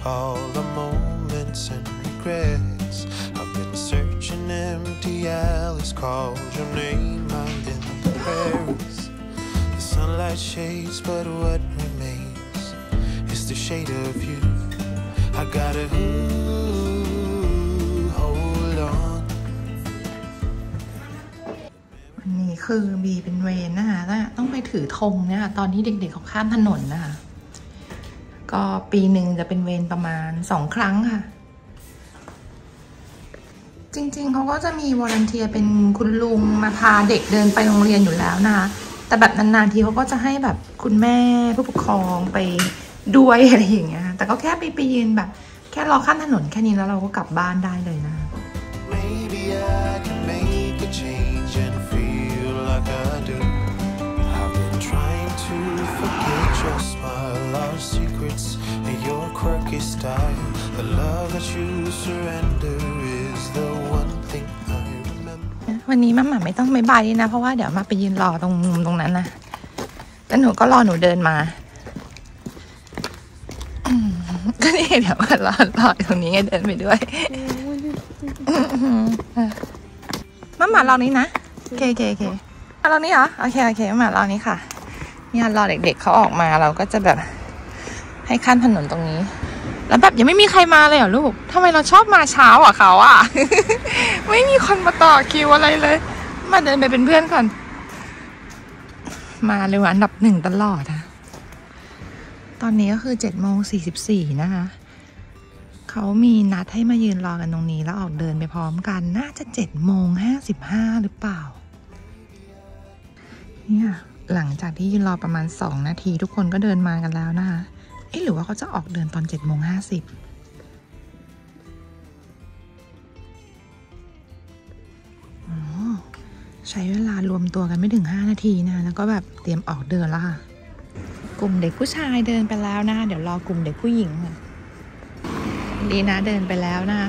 all the moments and regrets. I've been searching empty alleys, called your name out in the prayers. The sunlight shades, but what remains is the shade of you. I gotta hold on. วันนี้คือบีเป็นเวรนะคะต้องไปถือธงเนี่ยตอนที่เด็กๆเขาข้ามถนนนะคะก็ปีหนึ่งจะเป็นเวรประมาณ2 ครั้งค่ะจริงๆเขาก็จะมีวอลันเทียร์เป็นคุณลุงมาพาเด็กเดินไปโรงเรียนอยู่แล้วนะคะแต่แบบนานๆทีเขาก็จะให้แบบคุณแม่ผู้ปกครองไปด้วยอะไรอย่างเงี้ยแต่ก็แค่ไปยืนแบบแค่รอข้ามถนนแค่นี้แล้วเราก็กลับบ้านได้เลยนะวันนี้ม่าไม่ต้องบายนะเพราะว่าเดี๋ยวมาไปยืนรอตรงนั้นนะแล้วหนูก็รอหนูเดินมาก็นี่เดี๋ยวมารอตรงนี้ไงเดินไปด้วยม่ารอนี้นะโอเครอนี้เหรอโอเคม่ารอนี้ค่ะเนี่ยรอเด็กๆเขาออกมาเราก็จะแบบให้ขั้นถนนตรงนี้แล้วแบบยังไม่มีใครมาเลยเหรอลูกทำไมเราชอบมาเช้าอ่ะเขาอ่ะ ไม่มีคนมาต่อคิวอะไรเลยมาเดินไปเป็นเพื่อนก่อนมาเลยอันดับ1ตลอดอะตอนนี้ก็คือ7:44นะคะเขามีนัดให้มายืนรอกันตรงนี้แล้วออกเดินไปพร้อมกันน่าจะ7:55หรือเปล่าเนี่ยหลังจากที่ยืนรอประมาณ2 นาทีทุกคนก็เดินมากันแล้วนะคะหรือว่าเขาจะออกเดินตอน7:50ใช้เวลารวมตัวกันไม่ถึง5 นาทีนะแล้วก็แบบเตรียมออกเดินแล้วค่ะกลุ่มเด็กผู้ชายเดินไปแล้วนะเดี๋ยวรอกลุ่มเด็กผู้หญิงค่ะดีนะเดินไปแล้วนะ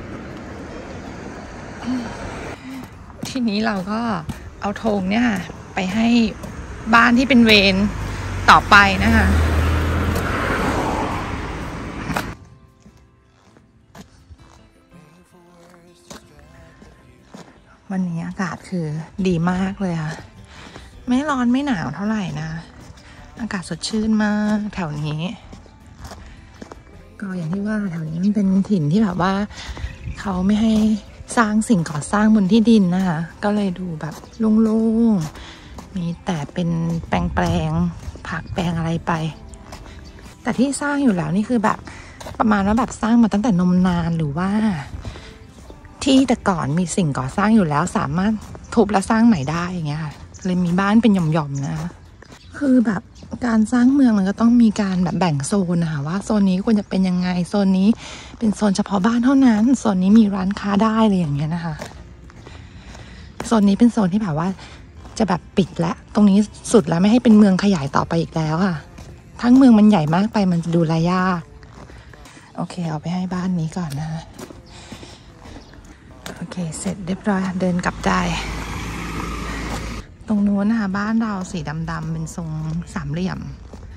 ทีนี้เราก็เอาธงเนี่ยไปให้บ้านที่เป็นเวรต่อไปนะคะวันนี้อากาศคือดีมากเลยค่ะไม่ร้อนไม่หนาวเท่าไหร่นะอากาศสดชื่นมากแถวนี้ก็อย่างที่ว่าแถวนี้มันเป็นถิ่นที่แบบว่าเขาไม่ให้สร้างสิ่งก่อสร้างบนที่ดินนะคะก็เลยดูแบบโล่งๆมีแต่เป็นแปลงผักแปลงอะไรไปแต่ที่สร้างอยู่แล้วนี่คือแบบประมาณว่าแบบสร้างมาตั้งแต่นมนานหรือว่าที่แต่ก่อนมีสิ่งก่อสร้างอยู่แล้วสามารถทุบและสร้างใหม่ได้อย่างเงี้ยค่ะเลยมีบ้านเป็นหย่อมๆนะคือแบบการสร้างเมืองมันก็ต้องมีการแบบแบ่งโซนนะคะว่าโซนนี้ควรจะเป็นยังไงโซนนี้เป็นโซนเฉพาะบ้านเท่านั้นโซนนี้มีร้านค้าได้อะไรอย่างเงี้ยนะคะโซนนี้เป็นโซนที่แบบว่าจะแบบปิดแล้วตรงนี้สุดแล้วไม่ให้เป็นเมืองขยายต่อไปอีกแล้วค่ะทั้งเมืองมันใหญ่มากไปมันจะดูแลยากโอเคเอาไปให้บ้านนี้ก่อนนะคะโอเคเสร็จเรียบร้อยเดินกลับได้ตรงนู้นนะคะบ้านเราสีดำๆเป็นทรงสามเหลี่ยม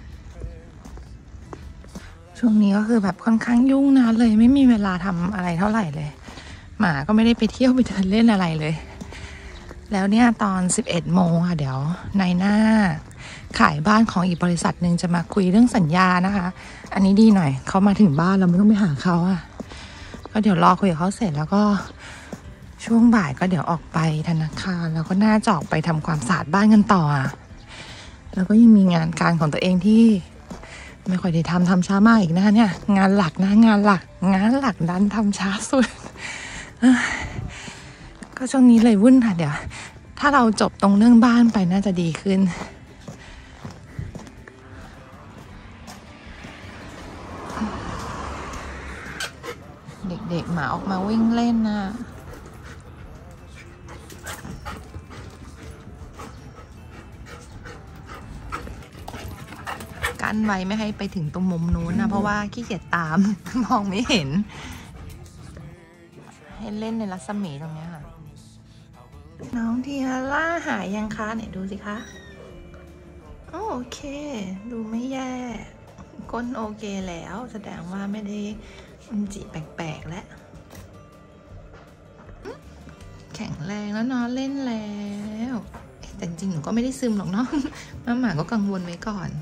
ช่วงนี้ก็คือแบบค่อนข้างยุ่งนะเลยไม่มีเวลาทำอะไรเท่าไหร่เลยหมาก็ไม่ได้ไปเที่ยวไปเดินเล่นอะไรเลยแล้วเนี่ยตอน11 โมงค่ะเดี๋ยวนายหน้าขายบ้านของอีกบริษัทหนึ่งจะมาคุยเรื่องสัญญานะคะอันนี้ดีหน่อยเขามาถึงบ้านเราไม่ต้องไปหาเขาอ่ะก็เดี๋ยวรอคุยกับเขาเสร็จแล้วก็ช่วงบ่ายก็เดี๋ยวออกไปธนาคารแล้วก็น่าจะออกไปทำความสะอาดบ้านกันต่อแล้วก็ยังมีงานการของตัวเองที่ไม่ค่อยได้ทำช้ามากอีกนะเนี่ยงานหลักดันทำช้าสุดก็ช่วงนี้เลยวุ่นค่ะเดี๋ยวถ้าเราจบตรงเรื่องบ้านไปน่าจะดีขึ้นเด็กๆหมาออกมาวิ่งเล่นนะกั้นไว้ไม่ให้ไปถึงตรงมุมนู้นนะเพราะว่าขี้เกียจตามมองไม่เห็นให้เล่นในรัศมีตรงนี้ค่ะน้องทีล่าหายยังคะไหนดูสิคะโอเคดูไม่แย่ก้นโอเคแล้วแสดงว่าไม่ได้อุจจิแปลกๆแล้วแข็งแรงแล้วเนาะเล่นแล้วแต่จริงๆหนูก็ไม่ได้ซึมหรอกเนาะมาหมาก็กังวลไว้ก่อน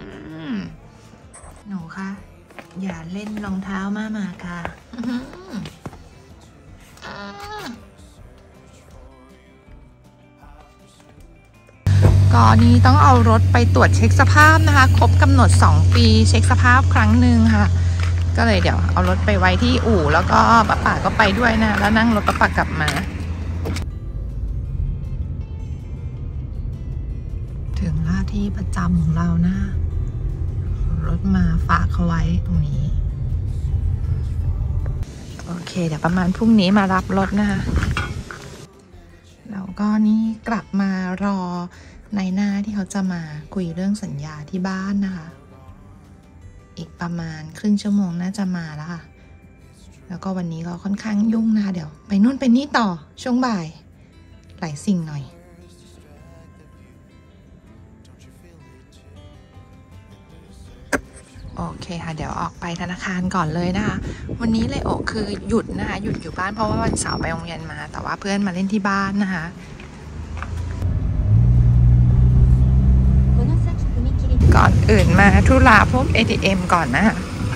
หนูคะอย่าเล่นรองเท้ามาหมาค่ะก่อนนี้ต้องเอารถไปตรวจเช็คสภาพนะคะครบกำหนด2 ปีเช็คสภาพครั้งหนึ่งค่ะก็เลยเดี๋ยวเอารถไปไว้ที่อู่แล้วก็ป้าป่าก็ไปด้วยนะแล้วนั่งรถป้าป่ากลับมาถึงหน้าที่ประจำของเรานะรถมาฝากเขาไว้ตรงนี้โอเคเดี๋ยวประมาณพรุ่งนี้มารับรถนะคะแล้วก็นี่กลับมารอในหน้าที่เขาจะมาคุยเรื่องสัญญาที่บ้านนะคะอีกประมาณครึ่งชั่วโมงน่าจะมาแล้วค่ะแล้วก็วันนี้ก็ค่อนข้างยุ่งนะคะเดี๋ยวไปนู่นไปนี่ต่อช่วงบ่ายหลายสิ่งหน่อยโอเคค่ะเดี๋ยวออกไปธนาคารก่อนเลยนะคะวันนี้เลยคือหยุดนะคะหยุดอยู่บ้านเพราะว่าวันเสาร์ไปโรงเรียนมาแต่ว่าเพื่อนมาเล่นที่บ้านนะคะก่อนอื่นมาธุระพวก ATM ก่อนนะคะ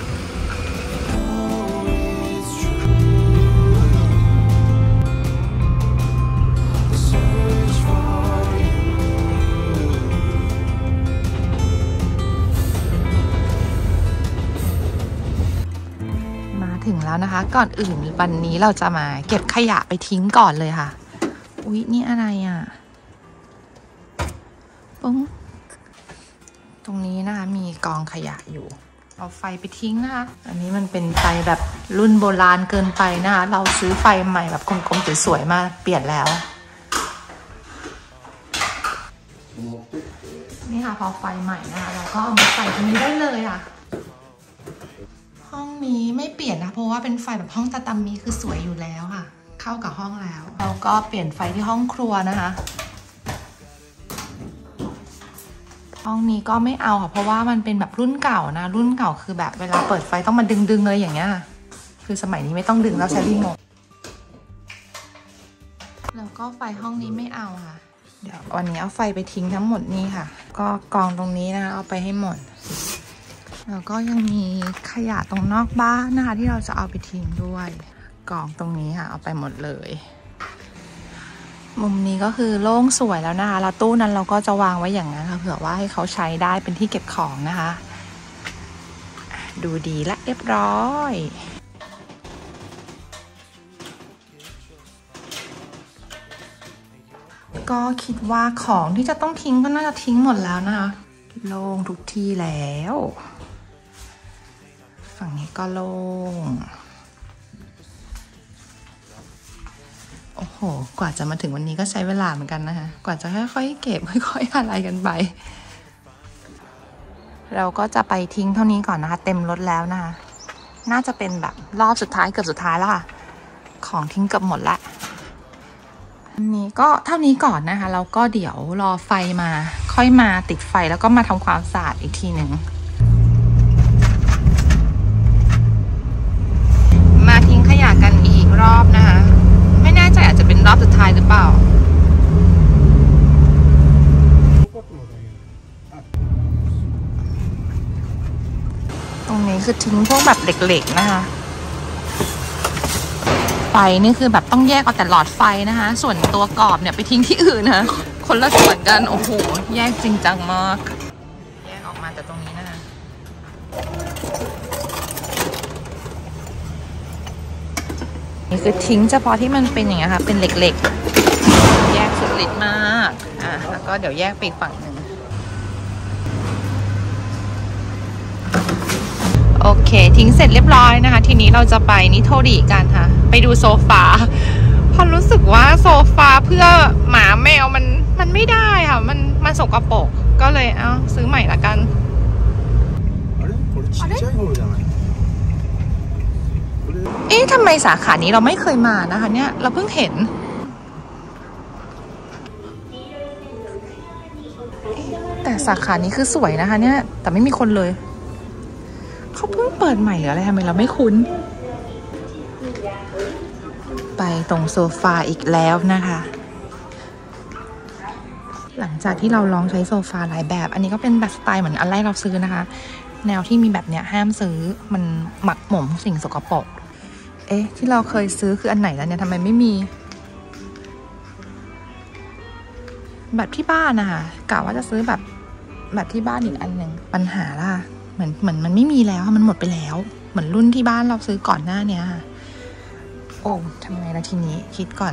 ถึงแล้วนะคะก่อนอื่นวันนี้เราจะมาเก็บขยะไปทิ้งก่อนเลยค่ะอุ๊ยนี่อะไรอ่ะปุ้งตรงนี้นะคะมีกองขยะอยู่เอาไฟไปทิ้งนะคะอันนี้มันเป็นไฟแบบรุ่นโบราณเกินไปนะคะเราซื้อไฟใหม่แบบกลมๆสวยๆมาเปลี่ยนแล้วนี่ค่ะพอไฟใหม่นะคะเราก็เอามาใส่ตรงนี้ได้เลยค่ะห้องนี้ไม่เปลี่ยนนะเพราะว่าเป็นไฟแบบห้องตาตามีคือสวยอยู่แล้วค่ะเข้ากับห้องแล้วเราก็เปลี่ยนไฟที่ห้องครัวนะคะห้องนี้ก็ไม่เอาค่ะเพราะว่ามันเป็นแบบรุ่นเก่านะรุ่นเก่าคือแบบเวลาเปิดไฟต้องมาดึงเลยอย่างเงี้ยคือสมัยนี้ไม่ต้องดึงแล้วใช้รีโมทแล้วก็ไฟห้องนี้ไม่เอาค่ะเดี๋ยววันนี้เอาไฟไปทิ้งทั้งหมดนี่ค่ะก็กองตรงนี้นะเอาไปให้หมดแล้วก็ยังมีขยะตรงนอกบ้านนะคะที่เราจะเอาไปทิ้งด้วยกองตรงนี้ค่ะเอาไปหมดเลยมุมนี้ก็คือโล่งสวยแล้วนะคะแล้วตู้นั้นเราก็จะวางไว้อย่างนั้นค่ะเผื่อว่าให้เขาใช้ได้เป็นที่เก็บของนะคะดูดีและเรียบร้อยก็คิดว่าของที่จะต้องทิ้งก็น่าจะทิ้งหมดแล้วนะคะโล่งทุกที่แล้วฝั่งนี้ก็โล่งโอ้โหกว่าจะมาถึงวันนี้ก็ใช้เวลาเหมือนกันนะคะกว่าจะค่อยๆเก็บค่อยๆอะไรกันไปเราก็จะไปทิ้งเท่านี้ก่อนนะคะเต็มรถแล้วนะคะน่าจะเป็นแบบรอบสุดท้ายเกือบสุดท้ายแล้วค่ะของทิ้งเกือบหมดละอันนี้ก็เท่านี้ก่อนนะคะเราก็เดี๋ยวรอไฟมาค่อยมาติดไฟแล้วก็มาทำความสะอาดอีกทีหนึ่งมาทิ้งขยะกันอีกรอบนะคะไม่แน่ใจอาจจะเป็นรอบสุดท้ายหรือเปล่าตรงนี้คือทิ้งพวกแบบเหล็กๆนะคะไฟนี่คือแบบต้องแยกเอาแต่หลอดไฟนะคะส่วนตัวกรอบเนี่ยไปทิ้งที่อื่นนะคนละส่วนกันโอ้โหแยกจริงจังมากแยกออกมาแต่ตรงนี้นะคะนี่คือทิ้งเฉพาะที่มันเป็นอย่างเงี้ยค่ะเป็นเหล็กๆแยกสุดฤทธิ์มากแล้วก็เดี๋ยวแยกไปอีกฝั่งหนึ่งโอเคทิ้งเสร็จเรียบร้อยนะคะทีนี้เราจะไปนิโทริกันค่ะไปดูโซฟาพอรู้สึกว่าโซฟาเพื่อหมาแมวมันไม่ได้ค่ะมันสกปรกก็เลยเอาซื้อใหม่ละกันเอ๊ะทำไมสาขานี้เราไม่เคยมานะคะเนี่ยเราเพิ่งเห็นแต่สาขานี้คือสวยนะคะเนี่ยแต่ไม่มีคนเลยเขาเพิ่งเปิดใหม่หรืออะไรทำไมเราไม่คุ้นไปตรงโซฟาอีกแล้วนะคะหลังจากที่เราลองใช้โซฟาหลายแบบอันนี้ก็เป็นแบบสไตล์เหมือนอันแรกเราซื้อนะคะแนวที่มีแบบเนี้ยห้ามซื้อมันหมักหมมสิ่งสกปรกที่เราเคยซื้อคืออันไหนแล้วเนี่ยทำไมไม่มีแบบที่บ้านนะคะกะว่าจะซื้อแบบที่บ้านอีกอันหนึ่งปัญหาล่ะเหมือนมันไม่มีแล้วมันหมดไปแล้วเหมือนรุ่นที่บ้านเราซื้อก่อนหน้านี้โอ้ทำไงล่ะทีนี้คิดก่อน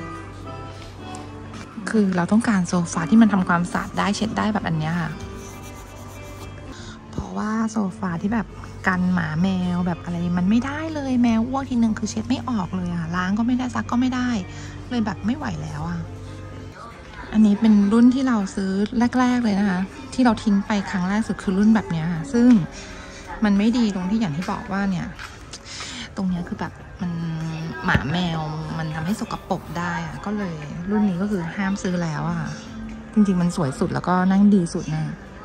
คือเราต้องการโซฟาที่มันทำความสะอาดได้เช็ดได้แบบอันเนี้ยค่ะเพราะว่าโซฟาที่แบบกันหมาแมวแบบอะไรมันไม่ได้เลยแมวอ้วกทีนึงคือเช็ดไม่ออกเลยล้างก็ไม่ได้ซักก็ไม่ได้เลยแบบไม่ไหวแล้วอันนี้เป็นรุ่นที่เราซื้อแรกๆเลยนะคะที่เราทิ้งไปครั้งแรกสุดคือรุ่นแบบเนี้ยซึ่งมันไม่ดีตรงที่อย่างที่บอกว่าเนี่ยตรงเนี้ยคือแบบมันหมาแมวมันทำให้สกปรกได้ก็เลยรุ่นนี้ก็คือห้ามซื้อแล้วจริงๆมันสวยสุดแล้วก็นั่งดีสุดนะ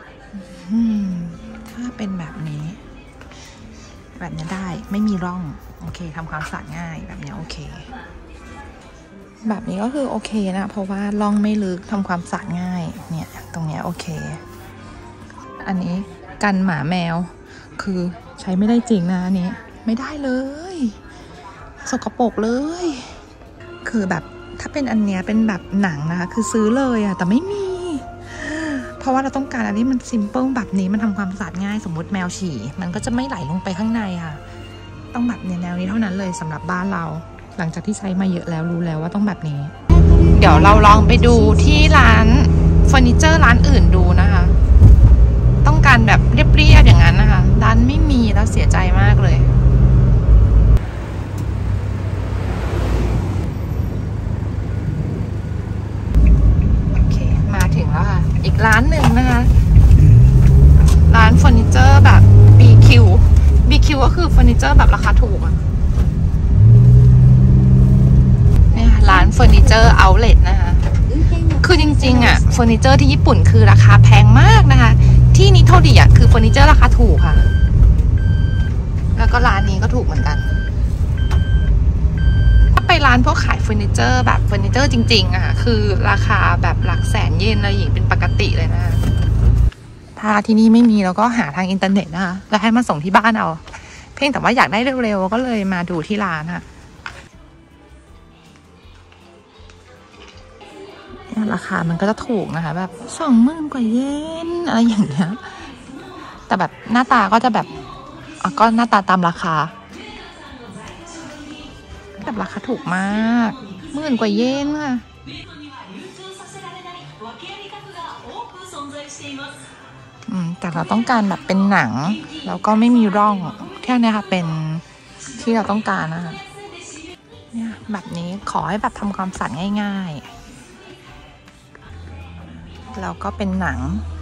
ถ้าเป็นแบบนี้ได้ไม่มีร่องโอเคทำความสะอาดง่ายแบบนี้โอเคแบบนี้ก็คือโอเคนะเพราะว่าร่องไม่ลึกทำความสะอาดง่ายเนี่ยตรงเนี้ยโอเคอันนี้กันหมาแมวคือใช้ไม่ได้จริงนะอันนี้ไม่ได้เลยสกปรกเลยคือแบบถ้าเป็นอันเนี้ยเป็นแบบหนังนะคะคือซื้อเลยแต่ไม่มีเพราะว่าเราต้องการอันนี้มันซิมเปิลแบบนี้มันทำความสะอาดง่ายสมมติแมวฉี่มันก็จะไม่ไหลลงไปข้างในต้องแบบแนวนี้เท่านั้นเลยสำหรับบ้านเราหลังจากที่ใช้มาเยอะแล้วรู้แล้วว่าต้องแบบนี้เดี๋ยวเราลองไปดูที่ร้านเฟอร์นิเจอร์ร้านอื่นดูนะคะต้องการแบบเรียบๆอย่างนั้นนะคะร้านไม่มีแล้วเสียใจมากเลยโอเคมาถึงแล้วค่ะอีกร้านหนึ่งนะคะร้านเฟอร์นิเจอร์แบบ BQ ก็คือเฟอร์นิเจอร์แบบราคาถูกร้านเฟอร์นิเจอร์เอาท์เลทนะคะคือจริงๆเฟอร์นิเจอร์ที่ญี่ปุ่นคือราคาแพงมากนะคะที่นิโทริคือเฟอร์นิเจอร์ราคาถูกค่ะแล้วก็ร้านนี้ก็ถูกเหมือนกันถ้าไปร้านพวกขายเฟอร์นิเจอร์แบบเฟอร์นิเจอร์จริงๆคือราคาแบบหลักแสนเยนอะไรอย่างเป็นปกติเลยนะถ้าที่นี่ไม่มีเราก็หาทางอินเทอร์เน็ตนะคะแล้วให้มาส่งที่บ้านเอาเพียงแต่ว่าอยากได้เร็วๆก็เลยมาดูที่ร้านค่ะราคามันก็จะถูกนะคะแบบ20,000 กว่าเยนอะไรอย่างเงี้ยแต่แบบหน้าตาก็จะแบบก็หน้าตาตามราคาแบบราคาถูกมาก10,000 กว่าเยนค่ะแต่เราต้องการแบบเป็นหนังแล้วก็ไม่มีร่องแค่นี้ค่ะเป็นที่เราต้องการนะคะเนี่ยแบบนี้ขอให้แบบทำความสะอาดง่ายๆแล้วก็เป็นหนัง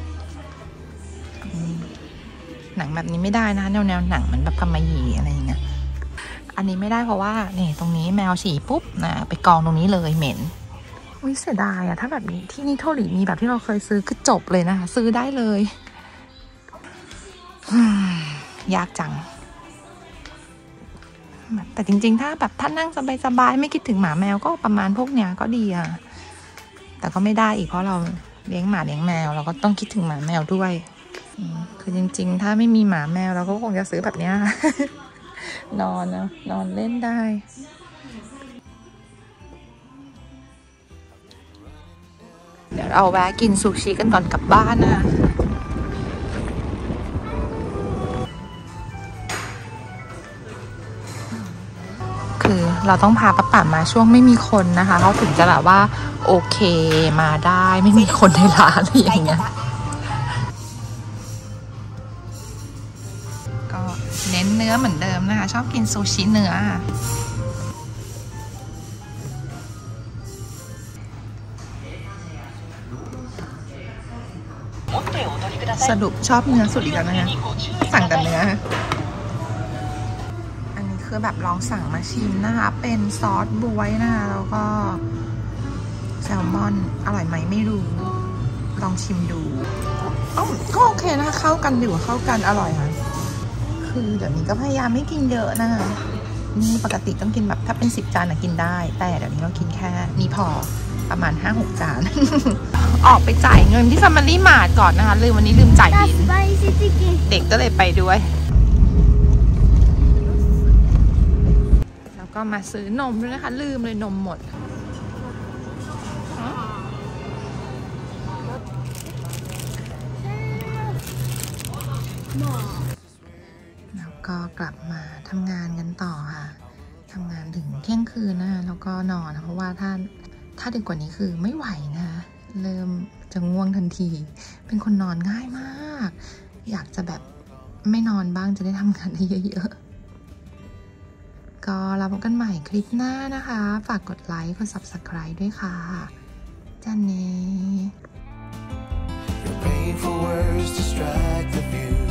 แบบนี้ไม่ได้นะแนวหนังเหมือนแบบกำมะหยี่อะไรอย่างเงี้ยอันนี้ไม่ได้เพราะว่านี่ตรงนี้แมวฉี่ปุ๊บไปกองตรงนี้เลยเหม็นเสียดายถ้าแบบนี้ที่นิโทริมีแบบที่เราเคยซื้อคือจบเลยนะคะซื้อได้เลยยากจังแต่จริงๆถ้าแบบท่านนั่งสบายๆไม่คิดถึงหมาแมวก็ประมาณพวกเนี้ยก็ดีแต่ก็ไม่ได้อีกเพราะเราเลี้ยงหมาเลี้ยงแมวเราก็ต้องคิดถึงหมาแมวด้วยคือจริงๆถ้าไม่มีหมาแมวเราก็คงจะซื้อแบบเนี้ย นอนเล่นได้เดี๋ยวเราแวะกินซูชิกันก่อนกลับบ้านนะคือเราต้องพาป้าป๋ามาช่วงไม่มีคนนะคะเขาถึงจะแบบว่าโอเคมาได้ไม่มีคนในร้านอะไรอย่างเงี้ยก็เน้นเนื้อเหมือนเดิมนะคะชอบกินซูชิเนื้อสรุปชอบเนื้อสุดอีกแล้วนะคะสั่งแต่เนื้ออันนี้คือแบบลองสั่งมาชิมนะคะเป็นซอสบวยนะคะแล้วก็แซลมอนอร่อยไหมไม่รู้ลองชิมดูก็โอเคนะคะเข้ากันอยู่เข้ากันอร่อยค่ะคคือเดี๋ยวนี้ก็พยายามไม่กินเยอะนะคะนี่ปกติต้องกินแบบถ้าเป็น10 จานกินได้แต่เดี๋ยวนี้เรากินแค่นี้พอประมาณ 5-6 จาน ออกไปจ่ายเงินที่ Family Mart ก่อนนะคะวันนี้ลืมจ่ายบิลเด็กก็เลยไปด้วยแล้วก็มาซื้อนมด้วยนะคะลืมเลยนมหมดแล้วก็กลับมาทำงานกันต่อค่ะทำงานถึงเที่ยงคืนนะคะแล้วก็นอนเพราะว่าถ้าดึกกว่านี้คือไม่ไหวนะคะเริ่มจะง่วงทันทีเป็นคนนอนง่ายมากอยากจะแบบไม่นอนบ้างจะได้ทำงานได้เยอะๆก็เราพบกันใหม่คลิปหน้านะคะฝากกดไลค์กด Subscribe ด้วยค่ะจันเน่ Your painful words distract the view